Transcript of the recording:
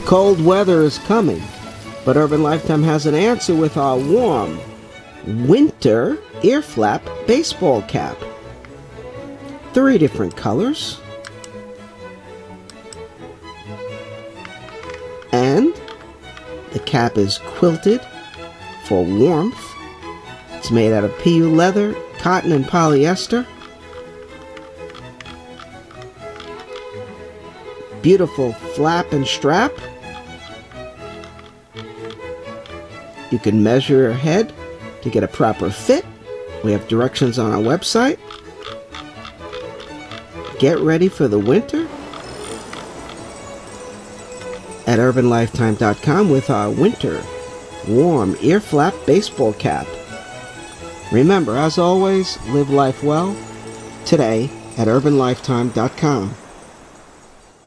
Cold weather is coming, but Urban Lifetime has an answer with our warm winter ear flap baseball cap. 3 different colors. And the cap is quilted for warmth. It's made out of PU leather, cotton, and polyester. Beautiful flap and strap. You can measure your head to get a proper fit. We have directions on our website. Get ready for the winter at urbanlifetime.com with our winter warm ear flap baseball cap. Remember, as always, live life well today at urbanlifetime.com.